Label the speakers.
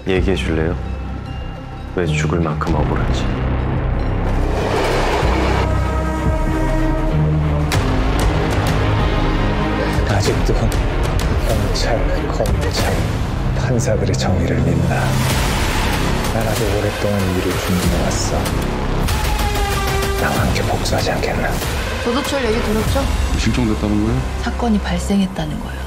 Speaker 1: 얘기해 줄래요? 왜 죽을 만큼 억울한지.
Speaker 2: 아직도 경찰, 검찰, 판사들의 정의를 믿나? 난 아주 오랫동안 일을 준비해왔어. 나와 함께 복수하지 않겠나?
Speaker 3: 도도철 얘기 들었죠?
Speaker 4: 실종됐다는 거예요?
Speaker 3: 사건이 발생했다는 거예요.